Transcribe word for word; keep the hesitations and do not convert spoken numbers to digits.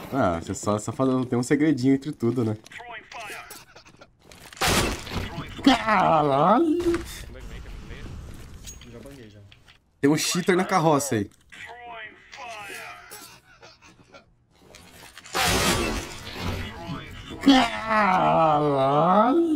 Ah, você só, só fala, tem um segredinho entre tudo, né? Caralho! Já banguei já. Tem um cheater na carroça aí. Caralho!